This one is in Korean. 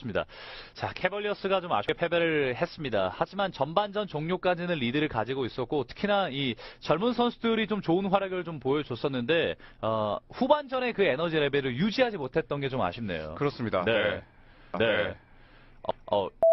맞습니다. 자, 캐벌리어스가 좀 아쉽게 패배를 했습니다. 하지만 전반전 종료까지는 리드를 가지고 있었고, 특히나 이 젊은 선수들이 좀 좋은 활약을 좀 보여줬었는데, 후반전에 그 에너지 레벨을 유지하지 못했던 게 좀 아쉽네요. 그렇습니다. 네. 네. 네. 네.